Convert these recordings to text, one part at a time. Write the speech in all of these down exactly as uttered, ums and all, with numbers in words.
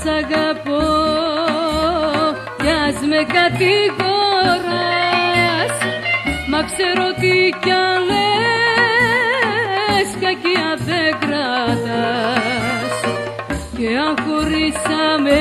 σ' αγαπώ κι ας με κατηγοράς, μα ξέρω τι κι αν λες κακία δεν κρατάς. Και αν χωρίσαμε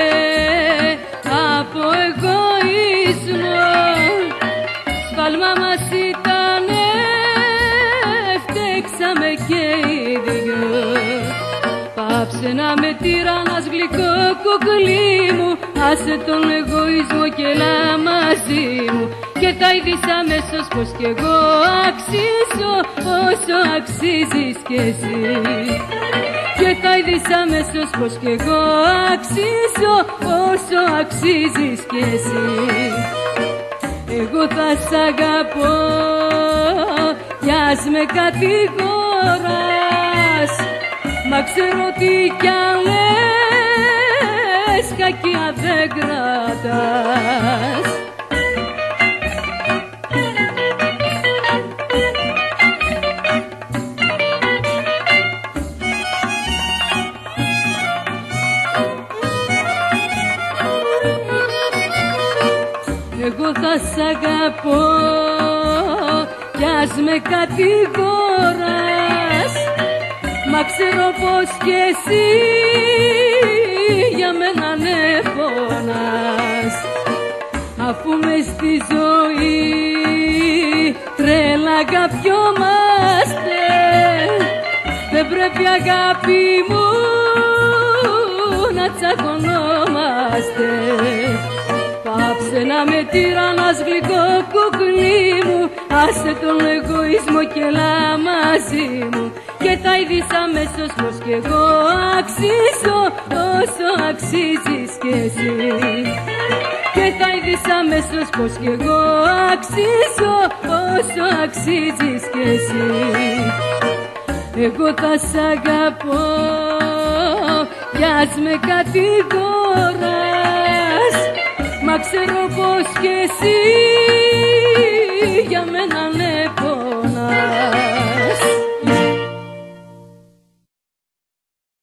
από εγωισμό, σφάλμα μας ήτανε, φταίξαμε και οι δυο. Πάψε να με τυραννάς γλυκό κουκλί μου, άσε τον εγωισμό και έλα μαζί μου. Και τα είδεις αμέσως πως κι εγώ αξίζω όσο αξίζεις κι εσύ. Και τα είδεις αμέσως πως κι εγώ αξίζω όσο αξίζεις κι εσύ. Εγώ θα σ' αγαπώ κι ας με κατηγοράς, μα ξέρω τι κι αν λες κακία δεν κρατάς. Εγώ θα σ' αγαπώ κι ας με κατηγοράς, μα ξέρω πως κι εσύ για μένα ναι πονάς. Αφού μες στη ζωή τρέλα αγαπιόμαστε, δεν πρέπει αγάπη μου να τσακωνόμαστε. Πάψε να με τυραννάς γλυκό κουκλί μου, άσε τον εγωισμό και έλα μαζί μου. Και τα είδεις αμέσως πως κι εγώ αξίζω όσο αξίζεις κι εσύ. Και τα είδεις αμέσως πως κι εγώ αξίζω όσο αξίζεις κι εσύ. Εγώ θα σ' αγαπώ κι ας με κατηγοράς, μα ξέρω πως κι εσύ